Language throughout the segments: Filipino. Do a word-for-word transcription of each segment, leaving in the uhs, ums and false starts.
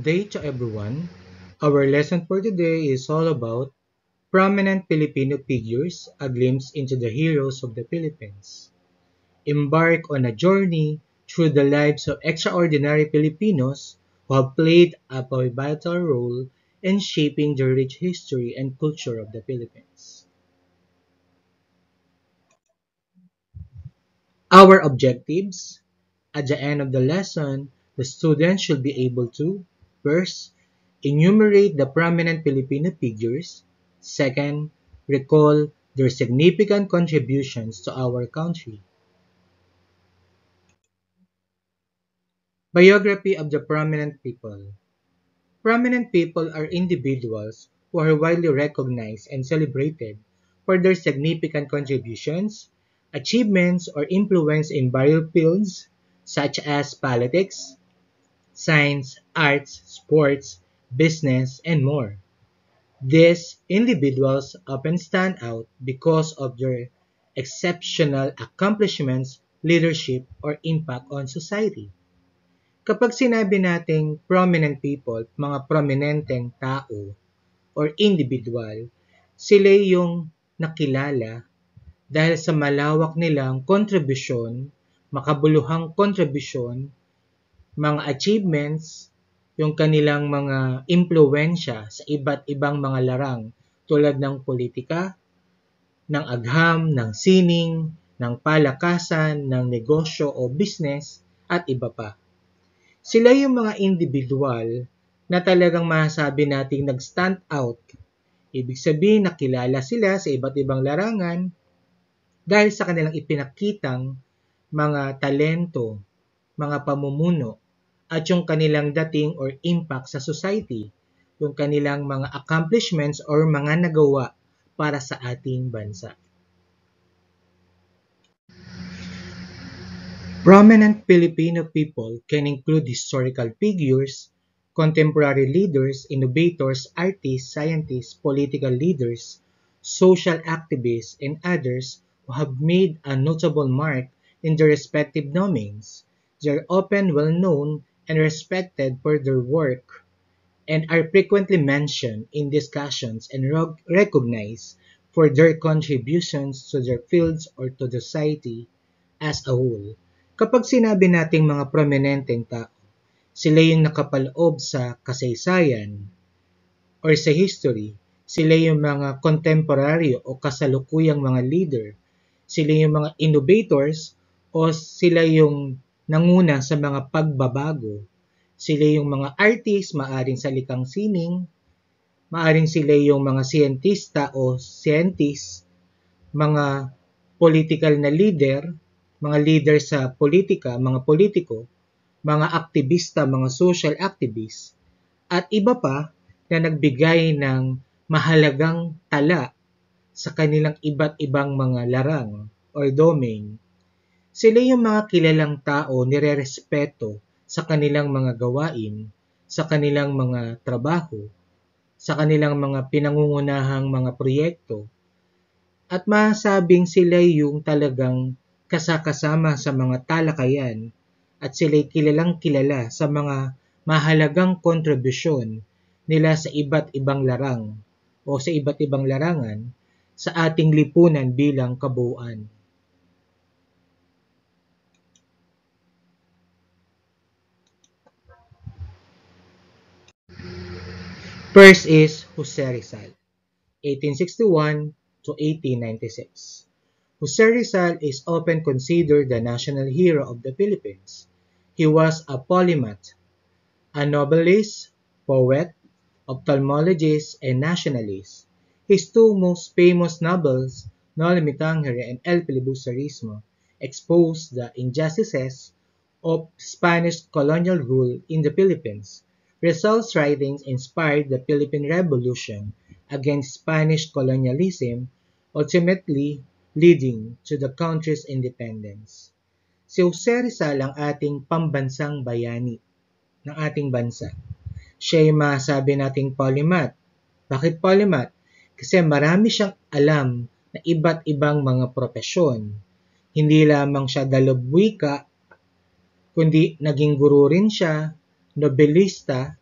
day to everyone. Our lesson for today is all about prominent Filipino figures, a glimpse into the heroes of the Philippines. Embark on a journey through the lives of extraordinary Filipinos who have played a pivotal role in shaping the rich history and culture of the Philippines. Our objectives: at the end of the lesson, the student should be able to: first, enumerate the prominent Filipino figures; second, recall their significant contributions to our country. Biography of the prominent people. Prominent people are individuals who are widely recognized and celebrated for their significant contributions, achievements, or influence in various fields such as politics, science, arts, sports, business, and more. These individuals often stand out because of their exceptional accomplishments, leadership, or impact on society. Kapag sinabi nating prominent people, mga prominenteng tao or individual, sila yung nakilala dahil sa malawak nilang kontribusyon, makabuluhang kontribusyon, mga achievements, yung kanilang mga impluensya sa iba't ibang mga larang tulad ng politika, ng agham, ng sining, ng palakasan, ng negosyo o business, at iba pa. Sila yung mga individual na talagang masasabi nating nag-stand out. Ibig sabihin, nakilala sila sa iba't ibang larangan dahil sa kanilang ipinakitang mga talento, mga pamumuno, at yung kanilang dating or impact sa society, yung kanilang mga accomplishments or mga nagawa para sa ating bansa. Prominent Filipino people can include historical figures, contemporary leaders, innovators, artists, scientists, political leaders, social activists, and others who have made a notable mark in their respective domains. They are often well known and respected for their work and are frequently mentioned in discussions and recognized for their contributions to their fields or to the society as a whole. Kapag sinabi nating mga prominenteng tao, sila yung nakapaloob sa kasaysayan or sa history, sila yung mga contemporary o kasalukuyang mga leader, sila yung mga innovators o sila yung nanguna sa mga pagbabago, sila yung mga artists, maaring sa likang sining, maaring sila yung mga siyentista o scientists, mga political na leader, mga leader sa politika, mga politiko, mga aktivista, mga social activists, at iba pa na nagbigay ng mahalagang tala sa kanilang iba't ibang mga larang or domain. Sila yung mga kilalang tao nirerespeto sa kanilang mga gawain, sa kanilang mga trabaho, sa kanilang mga pinangungunahang mga proyekto, at masabing sila yung talagang kasakasama sa mga talakayan at sila'y kilalang kilala sa mga mahalagang kontribusyon nila sa iba't ibang larang o sa iba't ibang larangan sa ating lipunan bilang kabuuan. First is Jose Rizal, eighteen sixty-one to eighteen ninety-six. Jose Rizal is often considered the national hero of the Philippines. He was a polymath, a novelist, poet, ophthalmologist, and nationalist. His two most famous novels, Noli Me Tangere and El Filibusterismo, expose the injustices of Spanish colonial rule in the Philippines. Rizal's writings inspired the Philippine Revolution against Spanish colonialism, ultimately leading to the country's independence. Si Jose Rizal ang ating pambansang bayani ng ating bansa. Siya yung masabi nating polymath. Bakit polymath? Kasi marami siyang alam na iba't ibang mga propesyon. Hindi lamang siya dalubwika, kundi naging guro rin siya, nobelista,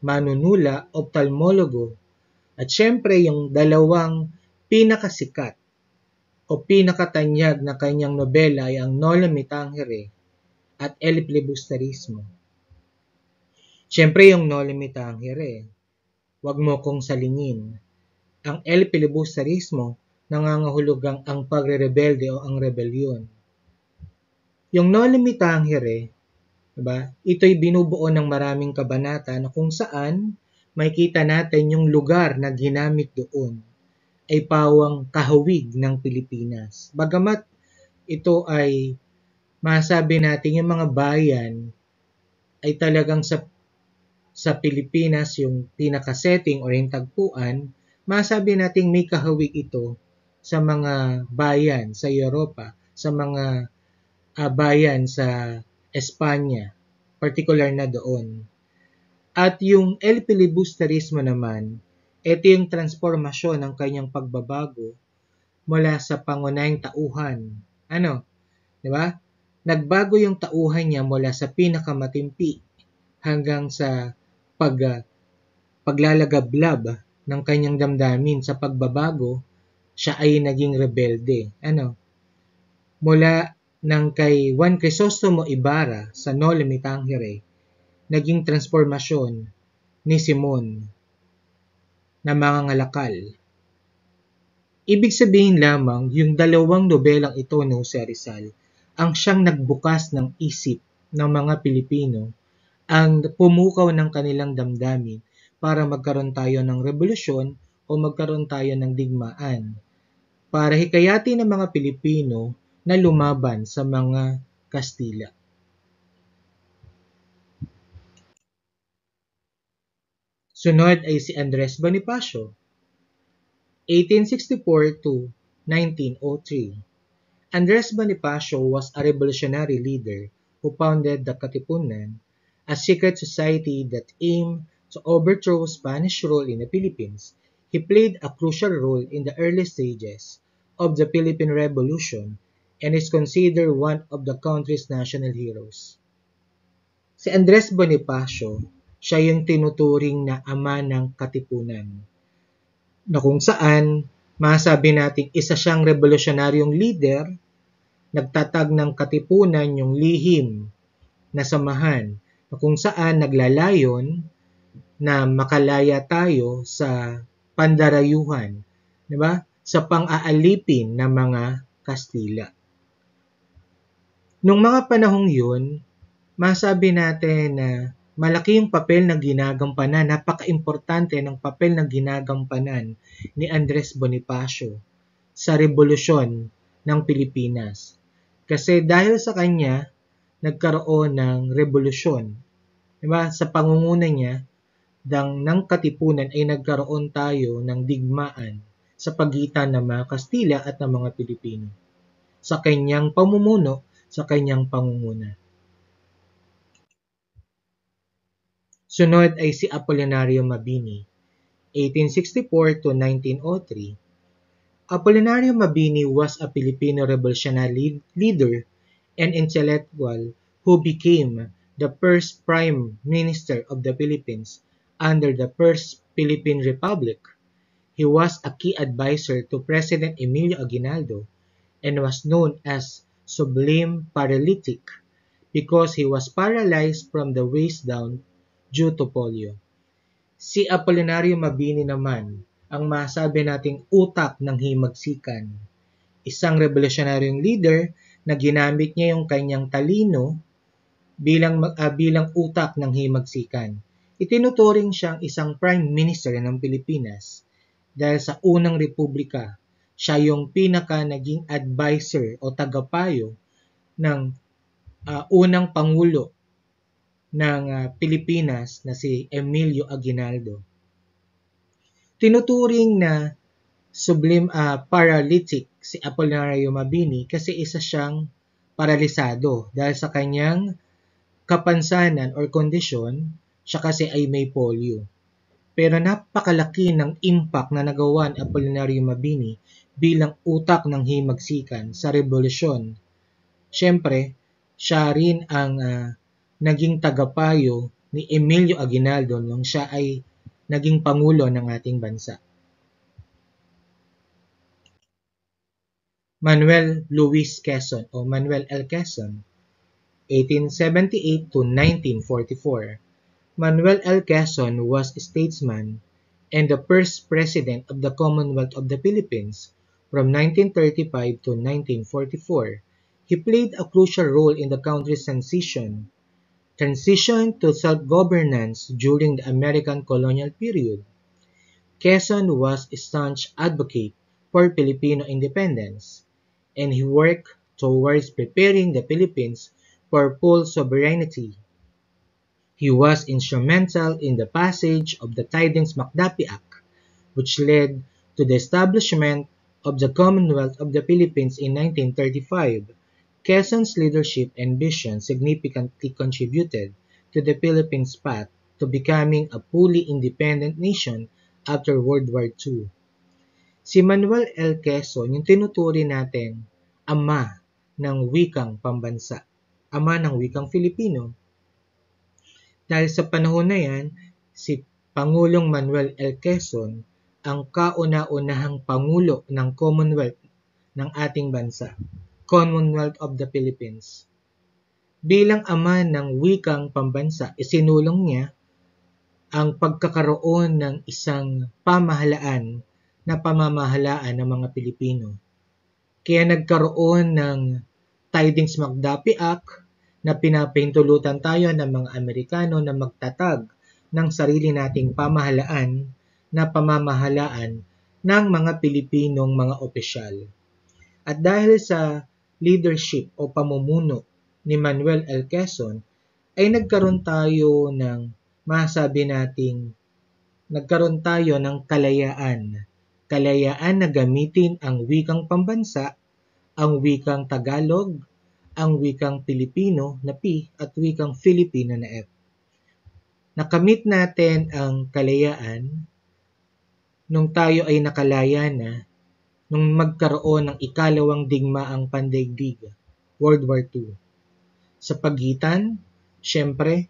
manunula, ophthalmologo, at syempre yung dalawang pinakasikat o pinakatanyag na kanyang nobela ay ang Nola Me Tangere at El Filibusterismo. Syempre yung Nola Me Tangere, wag mo kong salingin. Ang El Filibusterismo, nangangahulugang ang pagre-rebelde o ang rebelyon. Yung Nola Me Tangere, diba, ito'y binubuo ng maraming kabanata na kung saan makikita natin yung lugar na ginamit doon ay pawang kahawig ng Pilipinas. Bagamat ito ay masabi natin yung mga bayan ay talagang sa sa Pilipinas yung pinaka-setting o yung tagpuan, masabi nating may kahawig ito sa mga bayan sa Europa, sa mga uh, bayan sa Espanya, particular na doon. At yung El Filibusterismo naman, ito yung transformasyon ng kanyang pagbabago mula sa pangunahing tauhan. Ano? Di ba? Nagbago yung tauhan niya mula sa pinakamatimpi hanggang sa pag, uh, paglalagablab ng kanyang damdamin sa pagbabago, siya ay naging rebelde. Ano? Mula ng kay Juan Crisostomo Ibarra sa Nola Me Tangere, naging transformasyon ni Simon na mangangalakal. Ibig sabihin lamang, yung dalawang nobelang ito ni Jose Rizal ang siyang nagbukas ng isip ng mga Pilipino, ang pumukaw ng kanilang damdamin para magkaroon tayo ng revolusyon o magkaroon tayo ng digmaan, para hikayatin ng mga Pilipino na lumaban sa mga Kastila. Sunod ay si Andres Bonifacio, eighteen sixty-four to nineteen oh three. Andres Bonifacio was a revolutionary leader who founded the Katipunan, a secret society that aimed to overthrow Spanish rule in the Philippines. He played a crucial role in the early stages of the Philippine Revolution and is considered one of the country's national heroes. Si Andres Bonifacio, siya yung tinuturing na ama ng Katipunan, na kung saan masabi natin isa siyang revolusyonaryong leader, nagtatag ng katipunan yung lihim na samahan, na kung saan naglalayon na makalaya tayo sa pandarayuhan, di ba? Sa pang-aalipin ng mga Kastila. Nung mga panahong yun, masabi natin na malaki yung papel na ginagampanan, napaka-importante ng papel na ginagampanan ni Andres Bonifacio sa revolusyon ng Pilipinas. Kasi dahil sa kanya, nagkaroon ng revolusyon. Diba? Sa pangunguna niya, dang, ng Katipunan ay nagkaroon tayo ng digmaan sa pagitan ng mga Kastila at ng mga Pilipino. Sa kanyang pamumuno, sa kanyang pangunguna. Sunod ay si Apolinario Mabini, eighteen sixty-four to nineteen oh three. Apolinario Mabini was a Filipino revolutionary leader and intellectual who became the first Prime Minister of the Philippines under the First Philippine Republic. He was a key advisor to President Emilio Aguinaldo and was known as Sublime Paralytic because he was paralyzed from the waist down due to polio. Si Apolinario Mabini naman ang masabi nating utak ng himagsikan. Isang revolusyonaryong leader na ginamit niya yung kanyang talino bilang, uh, bilang utak ng himagsikan. Itinuturing siyang isang Prime Minister ng Pilipinas dahil sa unang republika, siya yung pinaka naging advisor o tagapayo ng uh, unang pangulo ng uh, Pilipinas na si Emilio Aguinaldo. Tinuturing na sublime uh, paralytic si Apolinario Mabini kasi isa siyang paralisado dahil sa kanyang kapansanan or kondisyon, siya kasi ay may polio. Pero napakalaki ng impact na nagawa ni Apolinario Mabini bilang utak ng himagsikan sa revolusyon. Siyempre, siya rin ang uh, naging tagapayo ni Emilio Aguinaldo nung siya ay naging pangulo ng ating bansa. Manuel Luis Quezon o Manuel L. Quezon, eighteen seventy-eight to nineteen forty-four. Manuel L. Quezon was a statesman and the first president of the Commonwealth of the Philippines from nineteen thirty-five to nineteen forty-four. He played a crucial role in the country's transition transition to self-governance during the American colonial period. Quezon was a staunch advocate for Filipino independence, and he worked towards preparing the Philippines for full sovereignty. He was instrumental in the passage of the Tidings-McDuffie Act, which led to the establishment of the Commonwealth of the Philippines in nineteen thirty-five. Quezon's leadership and vision significantly contributed to the Philippines' path to becoming a fully independent nation after World War Two. Si Manuel L. Quezon yung tinuturi natin ama ng wikang pambansa, ama ng wikang Filipino. Dahil sa panahon na yan, si Pangulong Manuel L. Quezon ang kauna-unahang pangulo ng Commonwealth ng ating bansa, Commonwealth of the Philippines. Bilang ama ng wikang pambansa, isinulong niya ang pagkakaroon ng isang pamahalaan na pamamahalaan ng mga Pilipino. Kaya nagkaroon ng Tidings-McDuffie Act na pinapahintulutan tayo ng mga Amerikano na magtatag ng sarili nating pamahalaan na pamamahalaan ng mga Pilipinong mga opisyal. At dahil sa leadership o pamumuno ni Manuel L. Quezon, ay nagkaroon tayo ng masabi nating nagkaroon tayo ng kalayaan. Kalayaan na gamitin ang wikang pambansa, ang wikang Tagalog, ang wikang Pilipino na P at wikang Filipino na F. Nakamit natin ang kalayaan nung tayo ay nakalaya na nung magkaroon ng ikalawang digmaang pandaigdig, World War Two. Sa pagitan, syempre,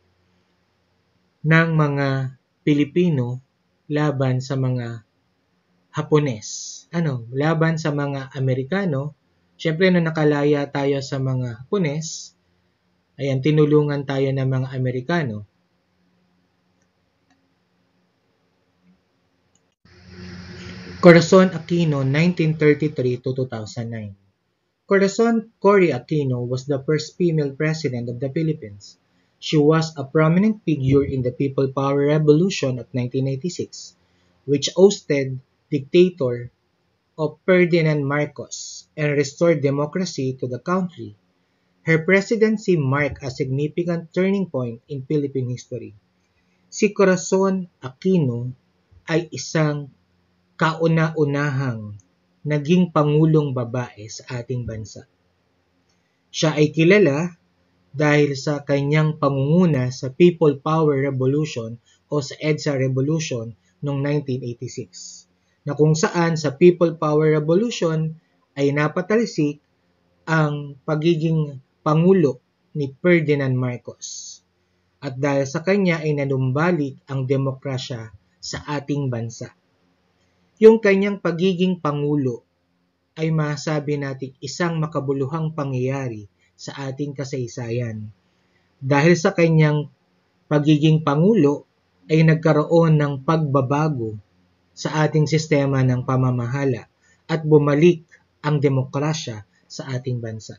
ng mga Pilipino laban sa mga Hapones. Ano, laban sa mga Amerikano. Syempre, nung nakalaya tayo sa mga Hapones, ayan, tinulungan tayo ng mga Amerikano. Corazon Aquino, nineteen thirty-three to two thousand nine. Corazon Cory Aquino was the first female president of the Philippines. She was a prominent figure in the People Power Revolution of nineteen eighty-six, which ousted dictator of Ferdinand Marcos and restored democracy to the country. Her presidency marked a significant turning point in Philippine history. Si Corazon Aquino ay isang kauna-unahang naging pangulong babae sa ating bansa. Siya ay kilala dahil sa kanyang pangunguna sa People Power Revolution o sa EDSA Revolution noong nineteen eighty-six, na kung saan sa People Power Revolution ay napatalsik ang pagiging pangulo ni Ferdinand Marcos. At dahil sa kanya ay nanumbalik ang demokrasya sa ating bansa. Yung kanyang pagiging pangulo ay masabi natin isang makabuluhang pangyayari sa ating kasaysayan. Dahil sa kanyang pagiging pangulo ay nagkaroon ng pagbabago sa ating sistema ng pamamahala at bumalik ang demokrasya sa ating bansa.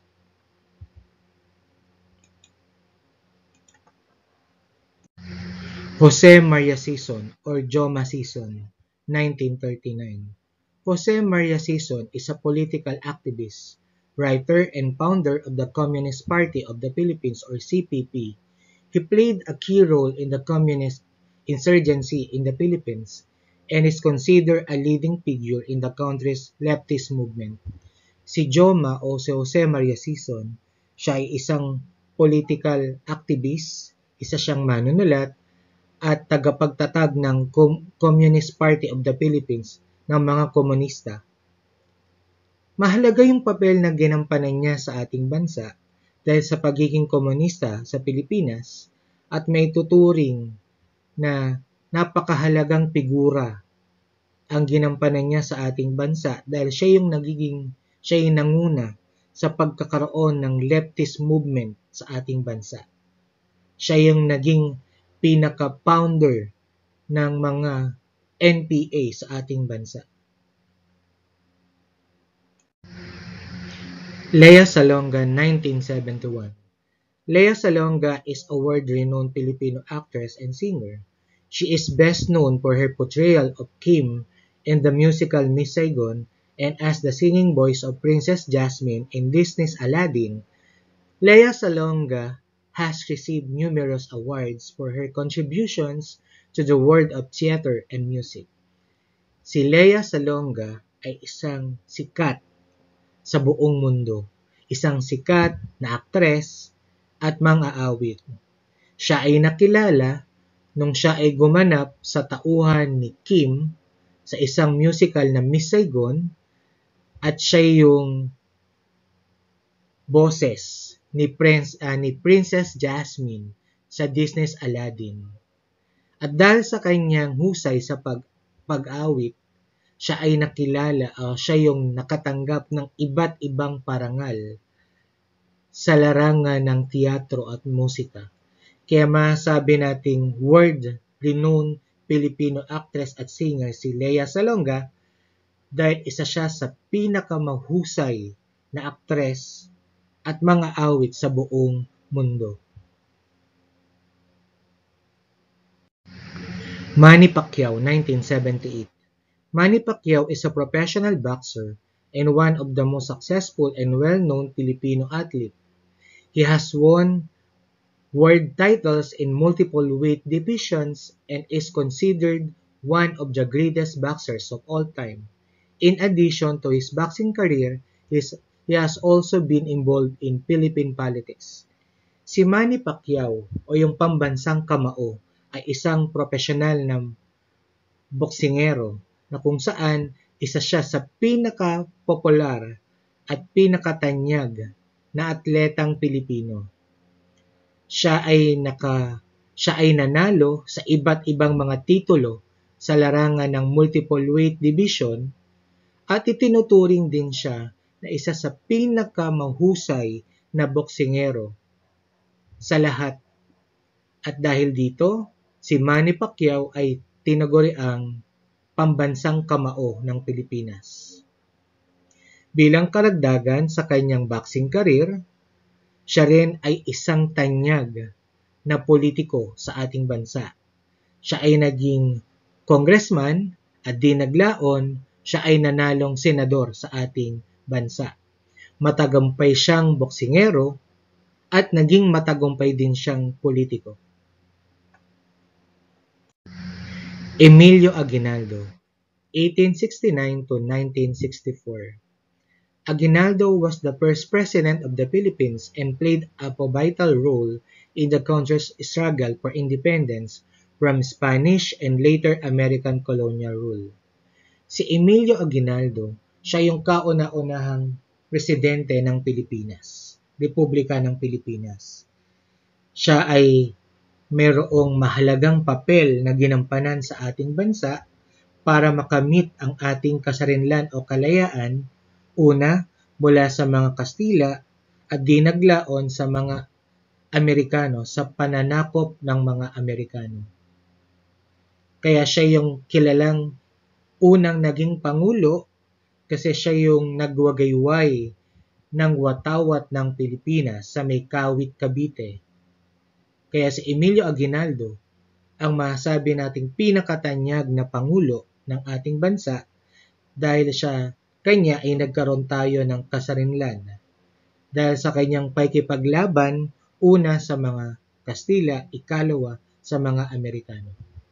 Jose Maria Sison or Joma Sison, nineteen thirty-nine. Jose Maria Sison is a political activist, writer, and founder of the Communist Party of the Philippines or C P P. He played a key role in the communist insurgency in the Philippines and is considered a leading figure in the country's leftist movement. Si Joma o si Jose Maria Sison, siya ay isang political activist, isa siyang manunulat, at tagapagtatag ng Com- Communist Party of the Philippines ng mga komunista. Mahalaga yung papel na ginampanan niya sa ating bansa dahil sa pagiging komunista sa Pilipinas at may tuturing na napakahalagang figura ang ginampanan niya sa ating bansa dahil siya yung nagiging, siya yung nanguna sa pagkakaroon ng leftist movement sa ating bansa. Siya yung naging pinaka-founder ng mga N P A sa ating bansa. Lea Salonga, nineteen seventy-one. Lea Salonga is a world-renowned Filipino actress and singer. She is best known for her portrayal of Kim in the musical Miss Saigon and as the singing voice of Princess Jasmine in Disney's Aladdin. Lea Salonga has received numerous awards for her contributions to the world of theater and music. Si Lea Salonga ay isang sikat sa buong mundo, isang sikat na aktres at mang-aawit. Siya ay nakilala nung siya ay gumanap sa tauhan ni Kim sa isang musical na Miss Saigon at siya yung boses ni, Prince, uh, ni Princess Jasmine sa Disney's Aladdin. At dahil sa kanyang husay sa pag, pag-awit, siya ay nakilala, uh, siya yung nakatanggap ng iba't ibang parangal sa larangan ng teatro at musika. Kaya masabi nating world-renowned Filipino actress at singer si Lea Salonga dahil isa siya sa pinakamahusay na aktres at mga awit sa buong mundo. Manny Pacquiao, nineteen seventy-eight. Manny Pacquiao is a professional boxer and one of the most successful and well-known Filipino athletes. He has won world titles in multiple weight divisions and is considered one of the greatest boxers of all time. In addition to his boxing career, he has also been involved in Philippine politics. Si Manny Pacquiao o yung pambansang kamao ay isang profesional na boksingero na kung saan isa siya sa pinaka-popular at pinakatanyag na atletang Pilipino. Siya ay naka siya ay nanalo sa iba't ibang mga titulo sa larangan ng multiple weight division at itinuturing din siya na isa sa pinakamahusay na boksingero sa lahat. At dahil dito, si Manny Pacquiao ay tinaguriang pambansang kamao ng Pilipinas. Bilang karagdagan sa kanyang boxing career, siya rin ay isang tanyag na politiko sa ating bansa. Siya ay naging congressman at di naglaon, siya ay nanalong senador sa ating bansa. Matagumpay siyang boksingero at naging matagumpay din siyang politiko. Emilio Aguinaldo, eighteen sixty-nine to nineteen sixty-four. Aguinaldo was the first president of the Philippines and played a vital role in the country's struggle for independence from Spanish and later American colonial rule. Si Emilio Aguinaldo, siya yung kauna-unahang presidente ng Pilipinas, Republika ng Pilipinas. Siya ay mayroong mahalagang papel na ginampanan sa ating bansa para makamit ang ating kasarinlan o kalayaan. Una, mula sa mga Kastila at di naglaon sa mga Amerikano sa pananakop ng mga Amerikano. Kaya siya yung kilalang unang naging pangulo kasi siya yung nagwagayway ng watawat ng Pilipinas sa may Kawit, Cavite. Kaya si Emilio Aguinaldo ang masabi nating pinakatanyag na pangulo ng ating bansa dahil siya kanya ay nagkaroon tayo ng kasarinlan dahil sa kanyang pakikipaglaban una sa mga Kastila, ikalawa sa mga Amerikano.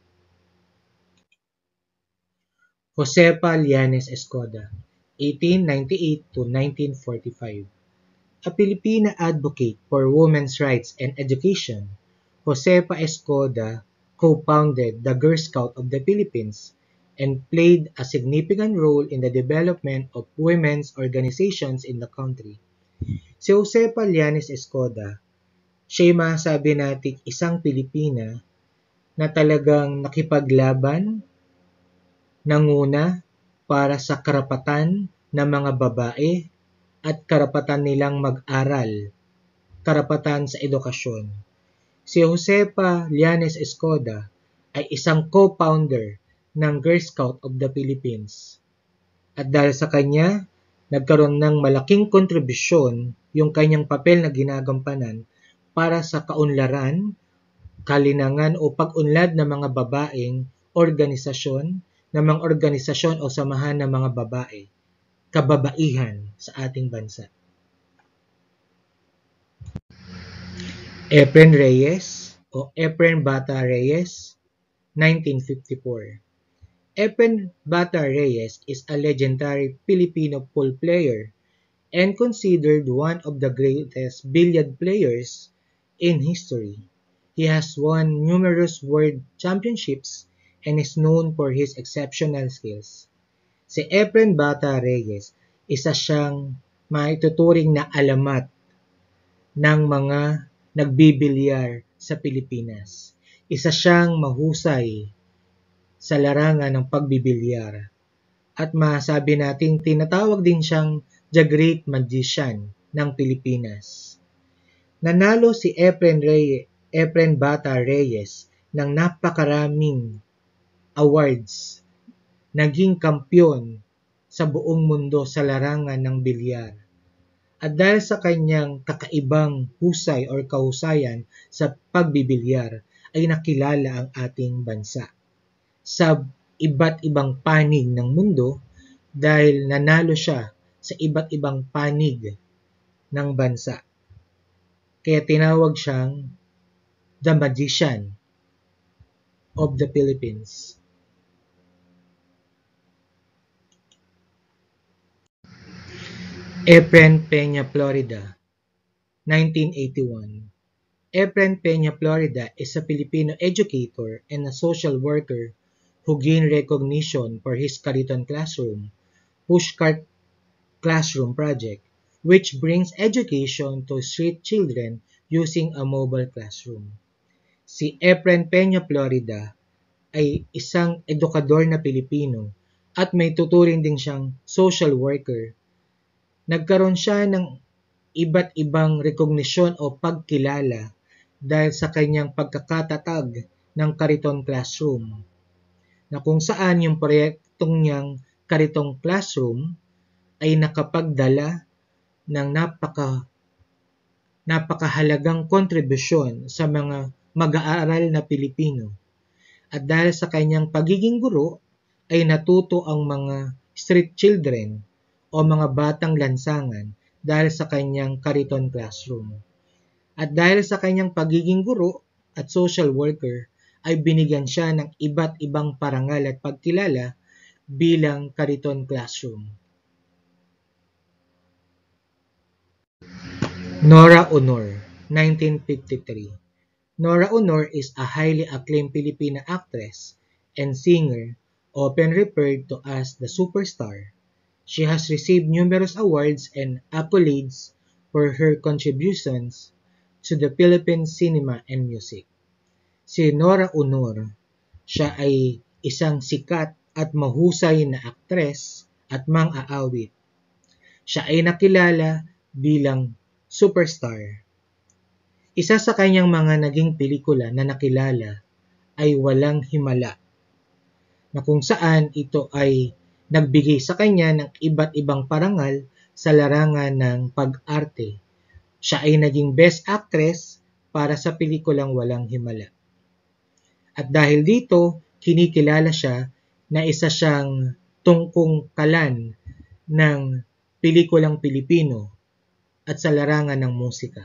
Josefa Llanes Escoda, eighteen ninety-eight to nineteen forty-five. A Filipina advocate for women's rights and education, Josefa Escoda co-founded the Girl Scout of the Philippines and played a significant role in the development of women's organizations in the country. Si Josefa Llanes Escoda Siya'y masabi nating isang Pilipina na talagang nakipaglaban, nanguna para sa karapatan ng mga babae at karapatan nilang mag-aral, karapatan sa edukasyon. Si Josefa Llanes Escoda ay isang co-founder ng Girl Scout of the Philippines. At dahil sa kanya, nagkaroon ng malaking kontribusyon yung kanyang papel na ginagampanan para sa kaunlaran, kalinangan o pag-unlad ng mga babaeng organisasyon, ng mga organisasyon o samahan ng mga babae, kababaihan sa ating bansa. Efren Reyes o Efren Bata Reyes, nineteen fifty-four. Efren Bata Reyes is a legendary Filipino pool player and considered one of the greatest billiard players in history. He has won numerous world championships and is known for his exceptional skills. Si Efren Bata Reyes, isa siyang maituturing na alamat ng mga nagbibilyar sa Pilipinas. Isa siyang mahusay sa larangan ng pagbibilyar. At masabi nating tinatawag din siyang The Great Magician ng Pilipinas. Nanalo si Efren, Reyes, Efren Bata Reyes ng napakaraming awards. Naging kampyon sa buong mundo sa larangan ng bilyar. At dahil sa kanyang kakaibang husay or kahusayan sa pagbibilyar ay nakilala ang ating bansa sa iba't ibang panig ng mundo dahil nanalo siya sa iba't ibang panig ng bansa. Kaya tinawag siyang The Magician of the Philippines. Efren Peña Florida, nineteen eighty-one. Efren Peña Florida is a Filipino educator and a social worker who gained recognition for his Kariton Classroom, Pushcart Classroom project, which brings education to street children using a mobile classroom. Si Efren Peña Florida ay isang edukador na Pilipino at may tuturing din siyang social worker. Nagkaroon siya ng iba't ibang rekognisyon o pagkilala dahil sa kanyang pagkakatatag ng Kariton Classroom, na kung saan yung proyektong niyang Kariton Classroom ay nakapagdala ng napaka napakahalagang kontribusyon sa mga mag-aaral na Pilipino. At dahil sa kanyang pagiging guro ay natuto ang mga street children o mga batang lansangan dahil sa kanyang Kariton Classroom. At dahil sa kanyang pagiging guro at social worker, ay binigyan siya ng iba't ibang parangal at pagkilala bilang Kariton Classroom. Nora Honor, nineteen fifty-three. Nora Honor is a highly acclaimed Filipina actress and singer, often referred to as the superstar. She has received numerous awards and accolades for her contributions to the Philippine cinema and music. Si Nora Honor, siya ay isang sikat at mahusay na aktres at mang-aawit. Siya ay nakilala bilang superstar. Isa sa kanyang mga naging pelikula na nakilala ay Walang Himala, na kung saan ito ay nagbigay sa kanya ng iba't ibang parangal sa larangan ng pag-arte. Siya ay naging Best Actress para sa pelikulang Walang Himala. At dahil dito, kinikilala siya na isa siyang tungkong kalan ng pelikulang Pilipino at sa larangan ng musika.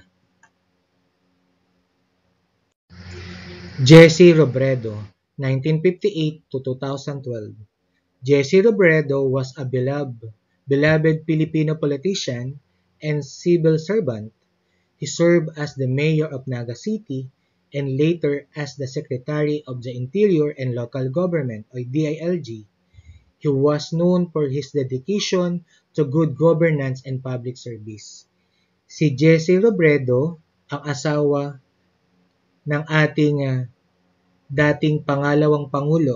Jessie Robredo, nineteen fifty-eight to two thousand twelve. Jessie Robredo was a beloved, beloved Filipino politician and civil servant. He served as the mayor of Naga City and later as the Secretary of the Interior and Local Government or D I L G. He was known for his dedication to good governance and public service. Si Jessie Robredo ang asawa ng ating uh, dating pangalawang Pangulo,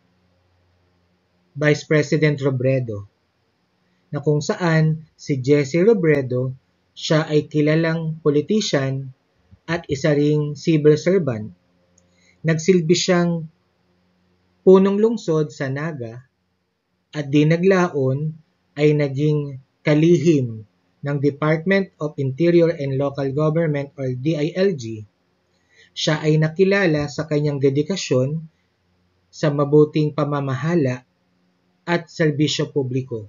Vice President Robredo, na kung saan si Jesse Robredo, siya ay kilalang politician at isa ring civil servant. Nagsilbi siyang punong lungsod sa Naga at di naglaon ay naging kalihim ng Department of Interior and Local Government or D I L G. Siya ay nakilala sa kanyang dedikasyon sa mabuting pamamahala at serbisyo publiko.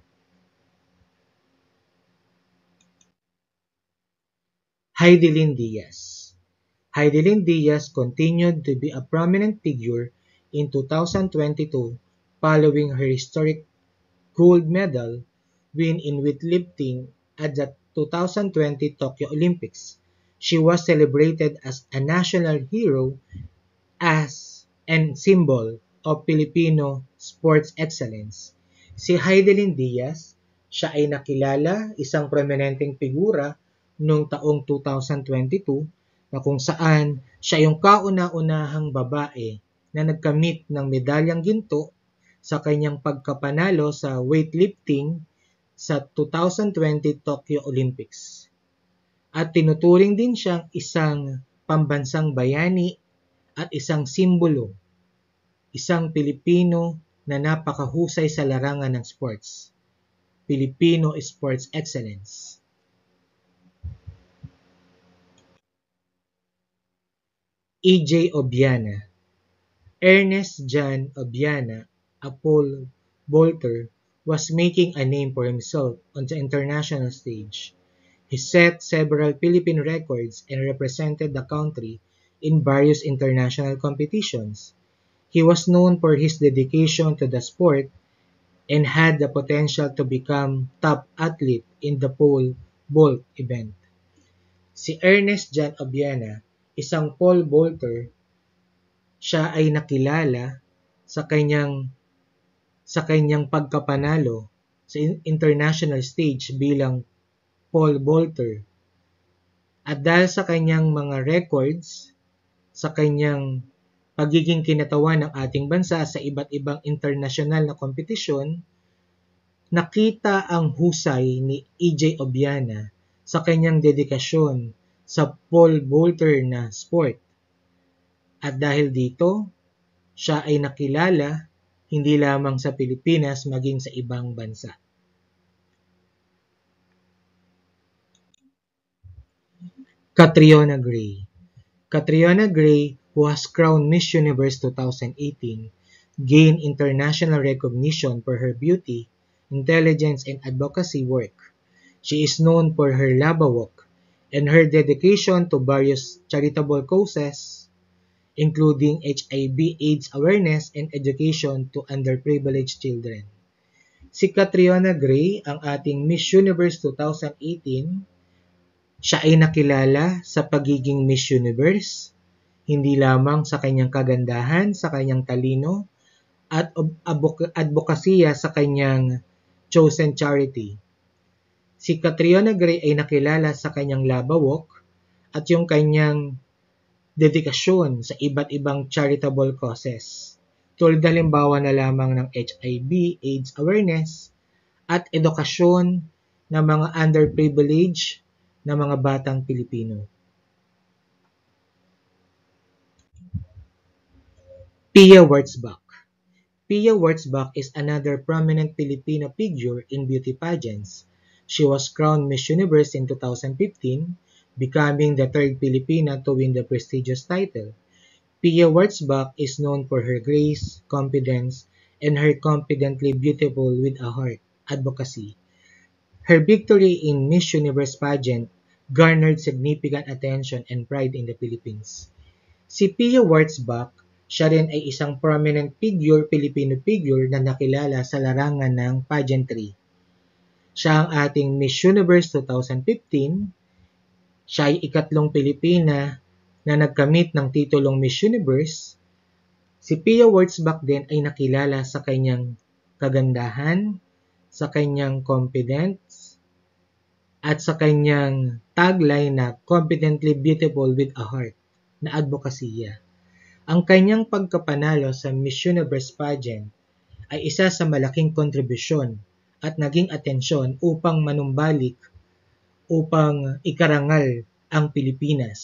Heidelin Diaz. Heidelin Diaz continued to be a prominent figure in two thousand twenty-two following her historic gold medal win in weightlifting at the two thousand twenty Tokyo Olympics. She was celebrated as a national hero as and symbol of Filipino sports excellence. Si Heidelin Diaz, siya ay nakilala isang prominenteng figura noong taong two thousand twenty-two na kung saan siya yung kauna-unahang babae na nagkamit ng medalyang ginto sa kanyang pagkapanalo sa weightlifting sa two thousand twenty Tokyo Olympics. At tinuturing din siyang isang pambansang bayani at isang simbolo, isang Pilipino na napakahusay sa larangan ng sports. Filipino Sports Excellence. E J Obiana. Ernest John Obiana, a pole vaulter, was making a name for himself on the international stage. He set several Philippine records and represented the country in various international competitions. He was known for his dedication to the sport and had the potential to become top athlete in the pole vault event. Si Ernest John Obiana, isang pole vaulter, siya ay nakilala sa kanyang sa kanyang pagkapanalo sa international stage bilang pole vaulter. At dahil sa kanyang mga records, sa kanyang pagiging kinatawan ng ating bansa sa iba't ibang international na kompetisyon, nakita ang husay ni E J Obiana sa kanyang dedikasyon sa pole vaulter na sport. At dahil dito, siya ay nakilala hindi lamang sa Pilipinas maging sa ibang bansa. Catriona Gray. Catriona Gray, who was crowned Miss Universe twenty eighteen, gained international recognition for her beauty, intelligence, and advocacy work. She is known for her Laba Walk and her dedication to various charitable causes, including H I V AIDS awareness and education to underprivileged children. Si Catriona Gray, ang ating Miss Universe twenty eighteen, siya ay nakilala sa pagiging Miss Universe, hindi lamang sa kanyang kagandahan, sa kanyang talino, at advokasya sa kanyang chosen charity. Si Catriona Gray ay nakilala sa kanyang Laba Walk at yung kanyang dedikasyon sa iba't ibang charitable causes, tulad halimbawa na lamang ng H I V AIDS awareness at edukasyon ng mga underprivileged na mga batang Pilipino. Pia Wurtzbach. Pia Wurtzbach is another prominent Filipino figure in beauty pageants. She was crowned Miss Universe in two thousand fifteen, becoming the third Filipina to win the prestigious title. Pia Wurtzbach is known for her grace, confidence, and her confidently beautiful with a heart advocacy. Her victory in Miss Universe pageant garnered significant attention and pride in the Philippines. Si Pia Wurtzbach, siya rin ay isang prominent figure, Filipino figure na nakilala sa larangan ng pageantry. Siya ang ating Miss Universe twenty fifteen. Siya ay ikatlong Pilipina na nagkamit ng titulong Miss Universe. Si Pia Wurtzbach din ay nakilala sa kanyang kagandahan, sa kanyang confidence, at sa kanyang tagline na "Competently Beautiful with a Heart" na advokasya. Ang kanyang pagkapanalo sa Miss Universe pageant ay isa sa malaking kontribusyon at naging atensyon upang manumbalik upang ikarangal ang Pilipinas.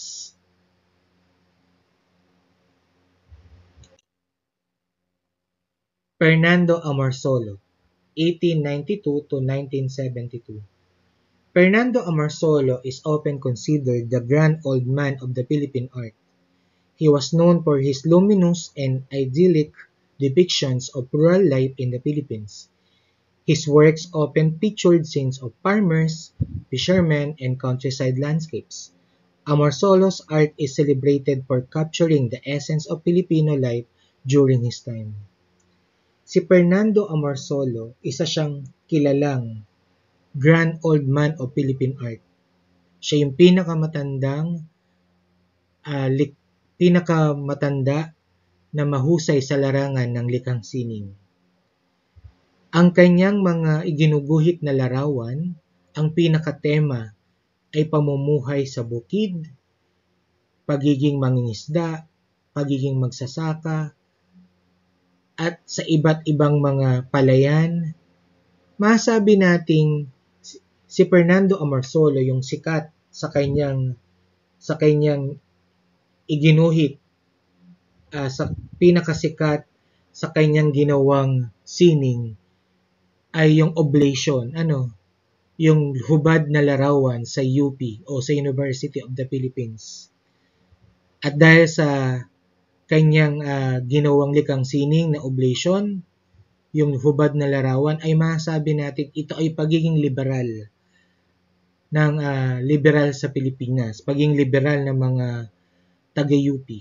Fernando Amorsolo, eighteen ninety-two to nineteen seventy-two. Fernando Amorsolo is often considered the grand old man of the Philippine art. He was known for his luminous and idyllic depictions of rural life in the Philippines. His works often featured scenes of farmers, fishermen, and countryside landscapes. Amorsolo's art is celebrated for capturing the essence of Filipino life during his time. Si Fernando Amorsolo, isa siyang kilalang Grand Old Man of Philippine Art. Siya yung pinakamatandang uh, lik- pinakamatanda na mahusay sa larangan ng likhang sining. Ang kanyang mga iginuguhit na larawan, ang pinakatema ay pamumuhay sa bukid, pagiging mangingisda, pagiging magsasaka, at sa iba't ibang mga palayan. Masabi nating si Fernando Amorsolo yung sikat sa kanyang sa kanyang iginuhit uh, sa pinakasikat sa kanyang ginawang sining ay yung oblation, ano, yung hubad na larawan sa U P o sa University of the Philippines. At dahil sa kanyang uh, ginawang likhang sining na oblation, yung hubad na larawan, ay masabi natin ito ay pagiging liberal ng uh, liberal sa Pilipinas, pagiging liberal ng mga taga-U P.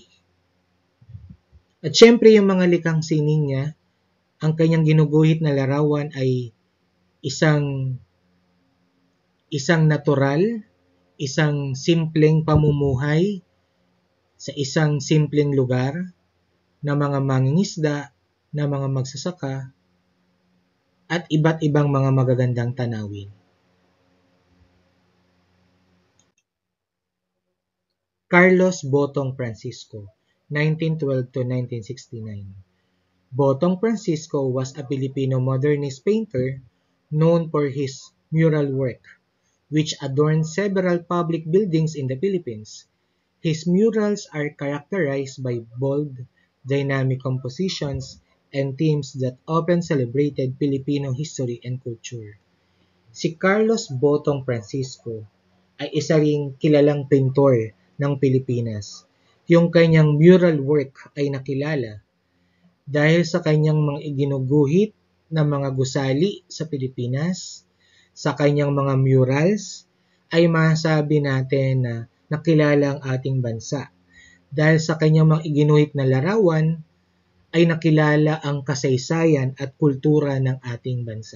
At syempre yung mga likhang sining niya, ang kanyang ginuguhit na larawan ay isang isang natural, isang simpleng pamumuhay sa isang simpleng lugar na mga mangingisda, na mga magsasaka, at iba't ibang mga magagandang tanawin. Carlos Botong Francisco, nineteen twelve to nineteen sixty-nine. Botong Francisco was a Filipino modernist painter known for his mural work, which adorned several public buildings in the Philippines. His murals are characterized by bold, dynamic compositions and themes that often celebrated Filipino history and culture. Si Carlos Botong Francisco ay isa ring kilalang pintor ng Pilipinas. Yung kanyang mural work ay nakilala dahil sa kanyang mga iginuguhit na mga gusali sa Pilipinas, sa kanyang mga murals, ay masabi natin na nakilala ang ating bansa. Dahil sa kanyang mga iginuhit na larawan, ay nakilala ang kasaysayan at kultura ng ating bansa.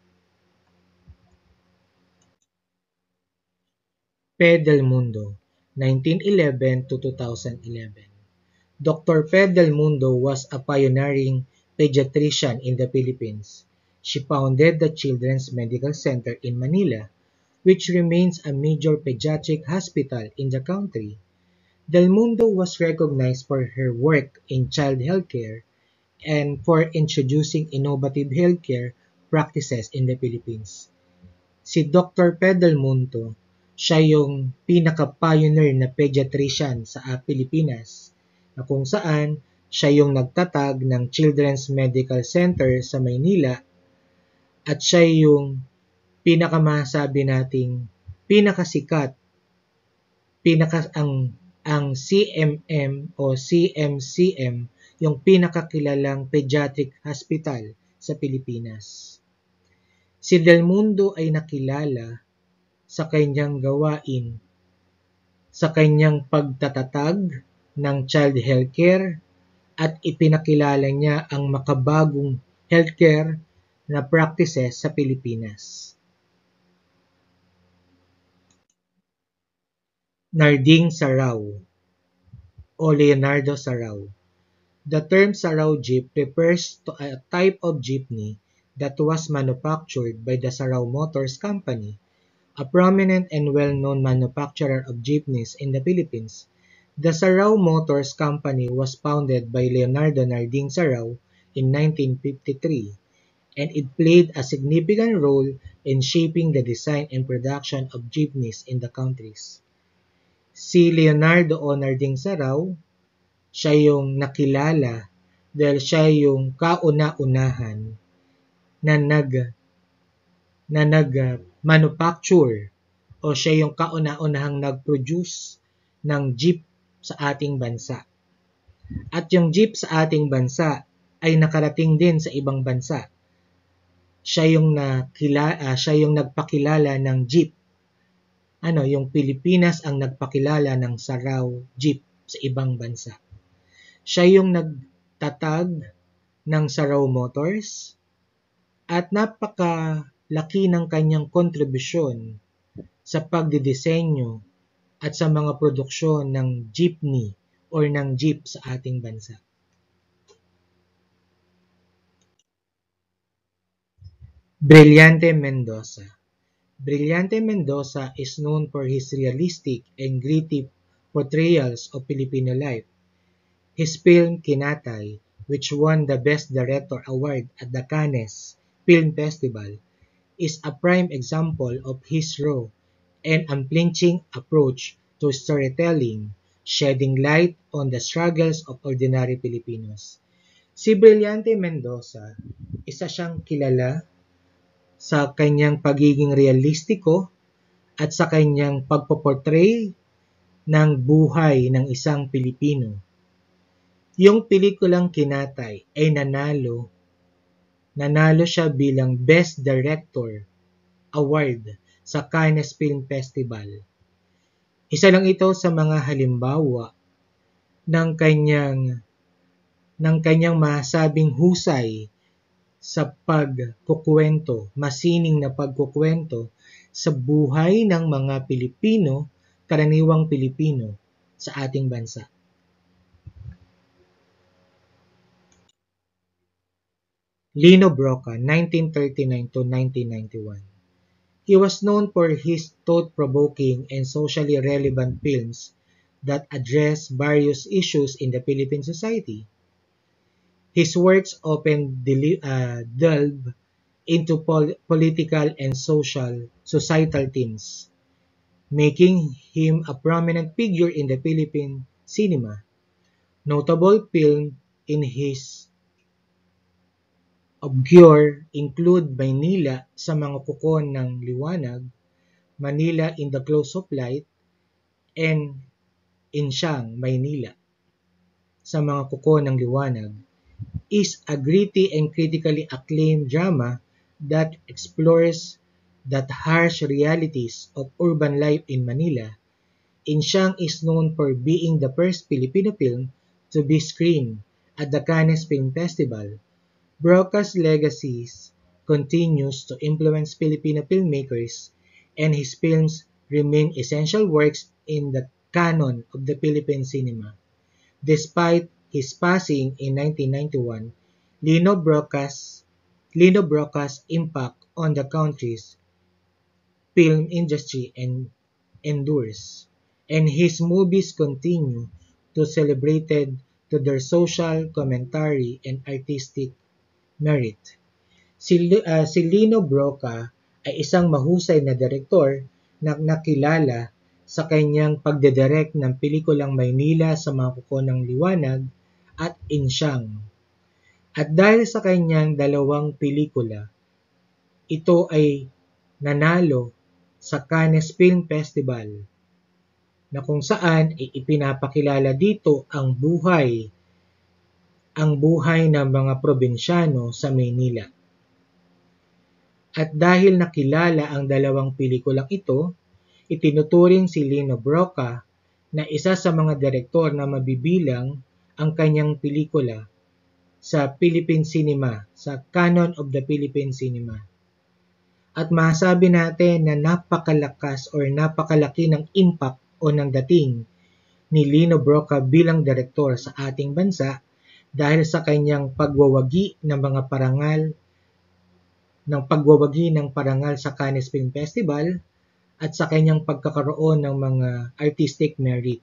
Pe Del Mundo, nineteen eleven to two thousand eleven. Doctor Pe Del Mundo was a pioneering pediatrician in the Philippines. She founded the Children's Medical Center in Manila, which remains a major pediatric hospital in the country. Del Mundo was recognized for her work in child healthcare and for introducing innovative healthcare practices in the Philippines. Si Doctor Pe Del Mundo, siya yung pinaka-pioneer na pediatrician sa Pilipinas, na kung saan siya yung nagtatag ng Children's Medical Center sa Maynila at siya yung pinakamasabi nating pinakasikat, pinaka ang ang C M M o C M C M, yung pinakakilalang pediatric hospital sa Pilipinas. Si Del Mundo ay nakilala sa kanyang gawain, sa kanyang pagtatatag ng child healthcare at ipinakilala niya ang makabagong healthcare na practices sa Pilipinas. Narding Sarao o Leonardo Sarao. The term Sarao jeep refers to a type of jeepney that was manufactured by the Sarao Motors Company, a prominent and well-known manufacturer of jeepneys in the Philippines. The Sarao Motors Company was founded by Leonardo Narding Sarao in nineteen fifty-three, and it played a significant role in shaping the design and production of jeepneys in the countries. Si Leonardo O. Narding Sarao, siya yung nakilala dahil siya yung kauna-unahan na nag na nag-manufacture o siya yung kauna-unahang nag-produce ng jeep sa ating bansa. At yung jeep sa ating bansa ay nakarating din sa ibang bansa. Siya yung nakila, uh, siya yung nagpakilala ng jeep. Ano, yung Pilipinas ang nagpakilala ng Sarao jeep sa ibang bansa. Siya yung nagtatag ng Sarao Motors at napakalaki ng kanyang kontribusyon sa pagdidisenyo at sa mga produksyon ng jeepney or ng jeep sa ating bansa. Brillante Mendoza. Brillante Mendoza is known for his realistic and gritty portrayals of Filipino life. His film Kinatay, which won the Best Director Award at the Cannes Film Festival, is a prime example of his raw and unflinching approach to storytelling, shedding light on the struggles of ordinary Filipinos. Si Brillante Mendoza, isa siyang kilala sa kanyang pagiging realistiko at sa kanyang pagpoportray ng buhay ng isang Pilipino. Yung pelikulang Kinatay ay nanalo, nanalo siya bilang Best Director Award sa Cannes Film Festival. Isa lang ito sa mga halimbawa ng kanyang ng kanyang masabing husay sa pagkukwento, masining na pagkukwento sa buhay ng mga Pilipino, karaniwang Pilipino sa ating bansa. Lino Brocka, nineteen thirty-nine to nineteen ninety-one. He was known for his thought-provoking and socially relevant films that address various issues in the Philippine society. His works often del- uh, delve into pol- political and social societal themes, making him a prominent figure in the Philippine cinema. Notable films in his obscure include Maynila sa mga kuko ng liwanag, Manila in the Close of Light, and Insyang, Maynila sa mga kuko ng liwanag, is a gritty and critically acclaimed drama that explores the harsh realities of urban life in Manila. Insyang is known for being the first Filipino film to be screened at the Cannes Film Festival. Brocka's legacy continues to influence Filipino filmmakers, and his films remain essential works in the canon of the Philippine cinema. Despite his passing in nineteen ninety-one, Lino Brocka's, Lino Brocka's impact on the country's film industry and endures, and his movies continue to celebrated to their social commentary and artistic merit. Si, uh, si Lino Brocka ay isang mahusay na direktor na nakilala sa kanyang pagdedirect ng pelikulang Maynila sa mga kuko ng liwanag at Insyang. At dahil sa kanyang dalawang pelikula, ito ay nanalo sa Cannes Film Festival na kung saan ay ipinapakilala dito ang buhay ang buhay ng mga probinsyano sa Maynila. At dahil nakilala ang dalawang pelikulang ito, itinuturing si Lino Brocka na isa sa mga direktor na mabibilang ang kanyang pelikula sa Philippine cinema, sa canon of the Philippine cinema. At masabi natin na napakalakas or napakalaki ng impact o ng dating ni Lino Brocka bilang direktor sa ating bansa dahil sa kanyang pagwawagi ng mga parangal ng pagwawagi ng parangal sa Cannes Film Festival at sa kanyang pagkakaroon ng mga artistic merit.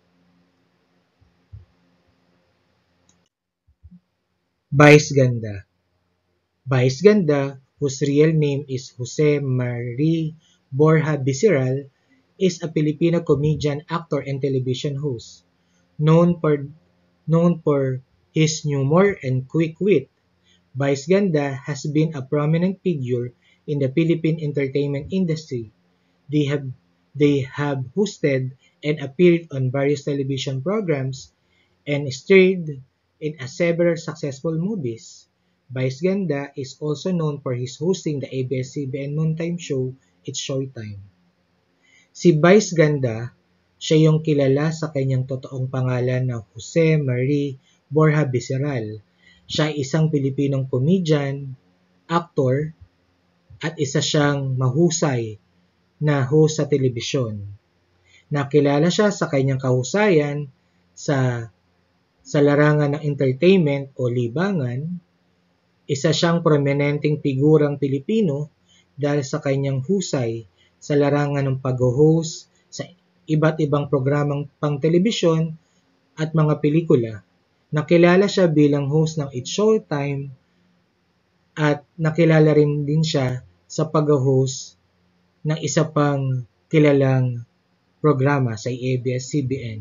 Vice Ganda. Vice Ganda, whose real name is Jose Marie Borja Biciral, is a Filipino comedian, actor, and television host. Known for known for his humor and quick wit, Vice Ganda has been a prominent figure in the Philippine entertainment industry. They have they have hosted and appeared on various television programs and starred in a several successful movies. Vice Ganda is also known for his hosting the A B S C B N noontime show It's Showtime. Si Vice Ganda, siya yung kilala sa kanyang totoong pangalan na Jose Marie Borja Biciral. Siya ay isang Pilipinong comedian, actor, at isa siyang mahusay na host sa telebisyon. Nakilala siya sa kanyang kahusayan sa sa larangan ng entertainment o libangan. Isa siyang prominenteng figurang Pilipino dahil sa kanyang husay sa larangan ng pag-host sa iba't ibang programang pang-telebisyon at mga pelikula. Nakilala siya bilang host ng It's Showtime at nakilala rin din siya sa pag-host ng isa pang kilalang programa sa A B S C B N.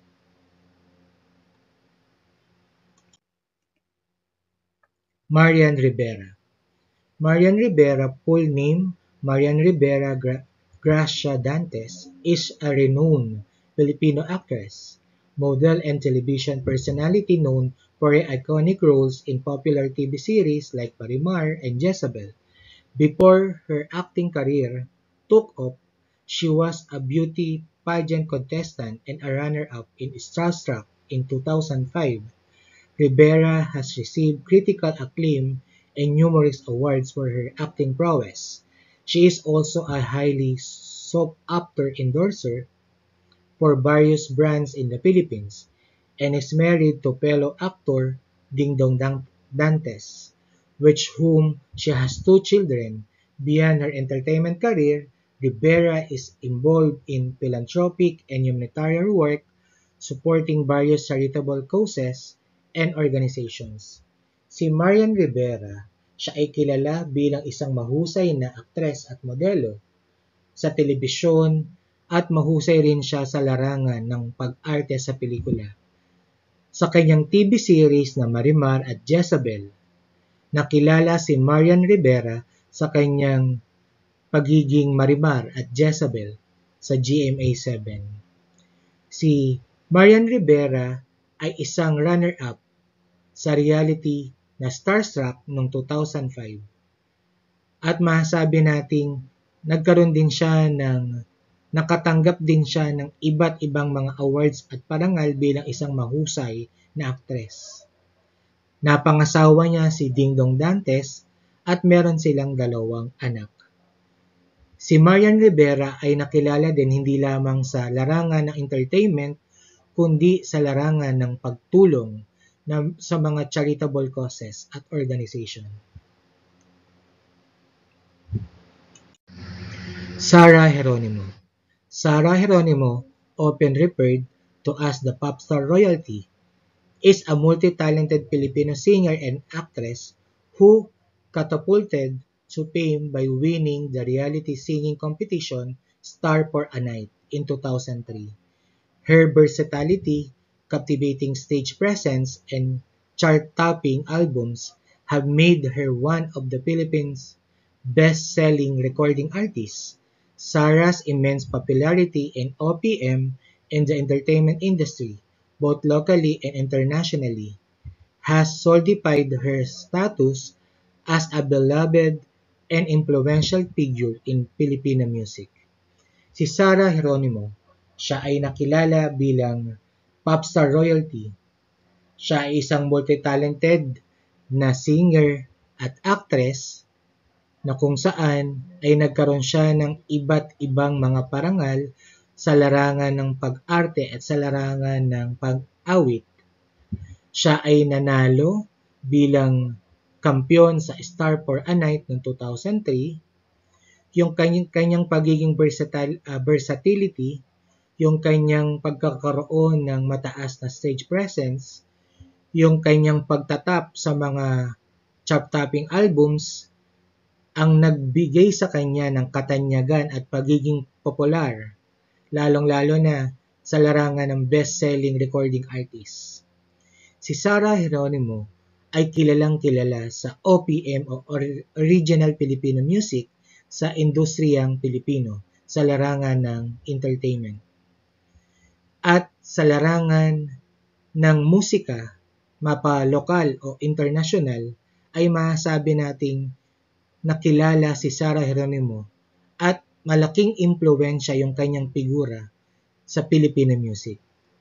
Marian Rivera. Marian Rivera, full name Marian Rivera Gra- Gracia Dantes, is a renowned Filipino actress, model, and television personality known for her iconic roles in popular T V series like Marimar and Jezebel. Before her acting career took off, she was a beauty pageant contestant and a runner-up in Starstruck in two thousand five. Rivera has received critical acclaim and numerous awards for her acting prowess. She is also a highly sought-after endorser for various brands in the Philippines and is married to fellow actor Dingdong Dantes, with whom she has two children. Beyond her entertainment career, Rivera is involved in philanthropic and humanitarian work, supporting various charitable causes and organizations. Si Marian Rivera, siya ay kilala bilang isang mahusay na aktres at modelo sa telebisyon at mahusay rin siya sa larangan ng pag-arte sa pelikula. Sa kanyang T V series na Marimar at Jezebel, nakilala si Marian Rivera sa kanyang pagiging Marimar at Jezebel sa G M A seven. Si Marian Rivera ay isang runner-up sa reality na Starstruck noong two thousand five. At masasabi nating nagkaroon din siya ng nakatanggap din siya ng iba't ibang mga awards at parangal bilang isang mahusay na aktres. Napangasawa niya si Dingdong Dantes at meron silang dalawang anak. Si Marian Rivera ay nakilala din hindi lamang sa larangan ng entertainment kundi sa larangan ng pagtulong na, sa mga charitable causes at organization. Sarah Geronimo. Sarah Geronimo, often referred to as the Popstar Royalty, is a multi-talented Filipino singer and actress who catapulted to fame by winning the reality singing competition Star for a Night in two thousand three. Her versatility, captivating stage presence, and chart-topping albums have made her one of the Philippines' best-selling recording artists. Sarah's immense popularity and O P M in the entertainment industry, both locally and internationally, has solidified her status as a beloved and influential figure in Filipino music. Si Sarah Geronimo, siya ay nakilala bilang Popstar Royalty. Siya ay isang multi-talented na singer at actress na kung saan ay nagkaroon siya ng iba't ibang mga parangal sa larangan ng pag-arte at sa larangan ng pag-awit. Siya ay nanalo bilang kampiyon sa Star for a Night noong two thousand three. yung kanyang, kanyang pagiging versatile, uh, versatility, yung kanyang pagkakaroon ng mataas na stage presence, yung kanyang pagtatap sa mga chart-topping albums, ang nagbigay sa kanya ng katanyagan at pagiging popular, lalong-lalo na sa larangan ng best-selling recording artist. Si Sarah Geronimo ay kilalang kilala sa O P M o Original Filipino Music sa industriyang Pilipino sa larangan ng entertainment. At sa larangan ng musika, mapa lokal o international, ay masasabi nating nakilala si Sarah Geronimo at malaking impluwensya yung kanyang figura sa Filipino music.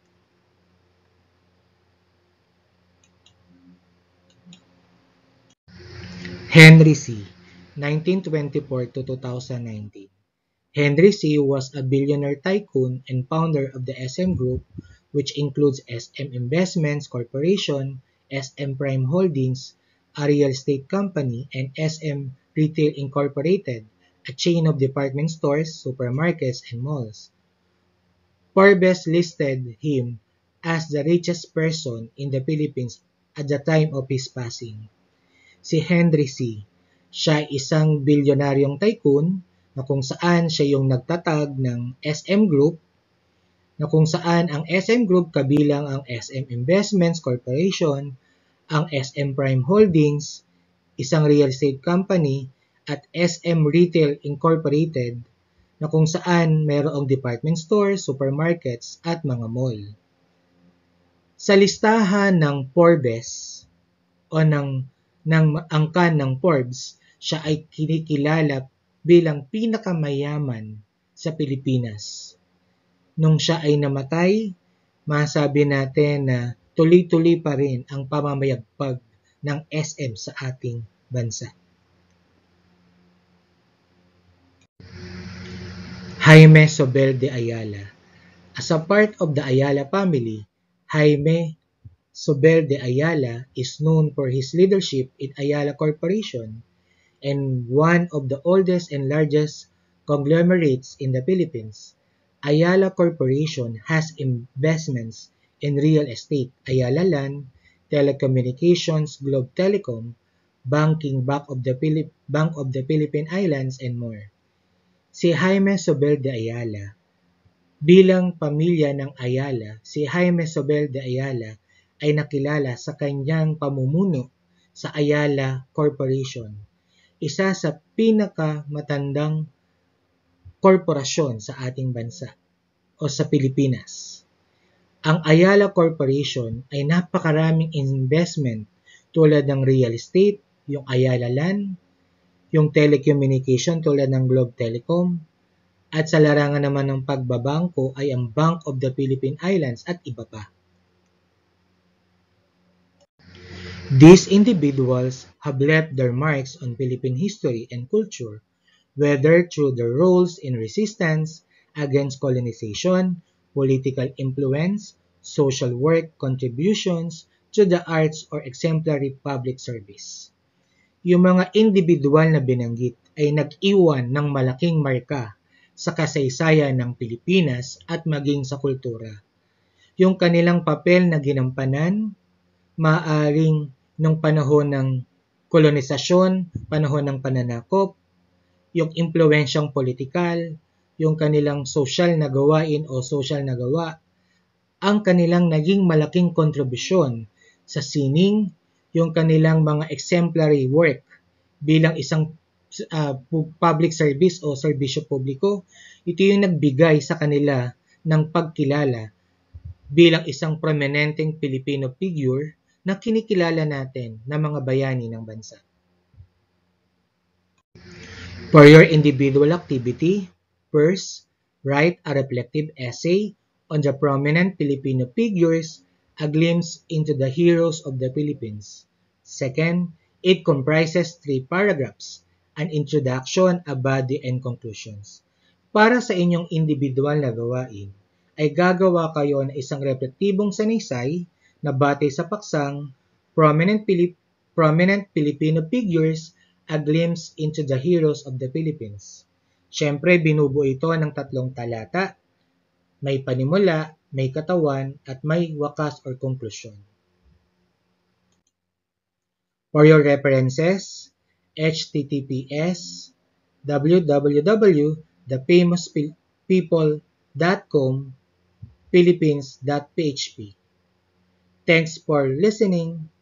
Henry C., nineteen twenty-four to two thousand nineteen. Henry C. was a billionaire tycoon and founder of the S M Group, which includes S M Investments Corporation, S M Prime Holdings, a real estate company, and S M Retail Incorporated, a chain of department stores, supermarkets, and malls. Forbes listed him as the richest person in the Philippines at the time of his passing. Si Henry C. Siya ay isang bilyonaryong tycoon na kung saan siya yung nagtatag ng S M Group, na kung saan ang S M Group kabilang ang S M Investments Corporation, ang S M Prime Holdings, isang real estate company, at S M Retail Incorporated, na kung saan mayroong department stores, supermarkets, at mga mall. Sa listahan ng Forbes o ng ng angkan ng Forbes, siya ay kinikilala bilang pinakamayaman sa Pilipinas. Nung siya ay namatay, masabi natin na tuloy-tuloy pa rin ang pamamayagpag ng S M sa ating bansa. Jaime Sobel de Ayala. As a part of the Ayala family, Jaime Sobel de Ayala is known for his leadership in Ayala Corporation and one of the oldest and largest conglomerates in the Philippines. Ayala Corporation has investments in real estate, Ayala Land, telecommunications, Globe Telecom, banking, Bank of the Philip Bank of the Philippine Islands, and more. Si Jaime Sobel de Ayala, bilang pamilya ng Ayala, si Jaime Sobel de Ayala ay nakilala sa kanyang pamumuno sa Ayala Corporation, isa sa pinakamatandang korporasyon sa ating bansa o sa Pilipinas. Ang Ayala Corporation ay napakaraming investment tulad ng real estate, yung Ayala Land, yung telecommunication tulad ng Globe Telecom, at sa larangan naman ng pagbabangko ay ang Bank of the Philippine Islands at iba pa. These individuals have left their marks on Philippine history and culture, whether through their roles in resistance against colonization, political influence, social work, contributions to the arts, or exemplary public service. Yung mga individual na binanggit ay nag-iwan ng malaking marka sa kasaysayan ng Pilipinas at maging sa kultura. Yung kanilang papel na ginampanan, maaaring nung panahon ng kolonisasyon, panahon ng pananakop, yung impluwensyang politikal, yung kanilang social na gawain o social na gawa, ang kanilang naging malaking kontribusyon sa sining, yung kanilang mga exemplary work bilang isang uh, public service o serbisyo publiko, ito yung nagbigay sa kanila ng pagkilala bilang isang prominenteng Filipino figure na kinikilala natin na mga bayani ng bansa. For your individual activity, first, write a reflective essay on the prominent Filipino figures, a glimpse into the heroes of the Philippines. Second, it comprises three paragraphs, an introduction, a body, and conclusions. Para sa inyong individual na gawain, ay gagawa kayo ng isang reflektibong sanaysay na batay sa paksang Prominent, Pilip- Prominent Filipino Figures, a Glimpse into the Heroes of the Philippines. Siyempre, binubuo ito ng tatlong talata, may panimula, may katawan, at may wakas or konklusyon. For your references, h t t p s w w w dot the famous people dot com philippines dot p h p. Thanks for listening.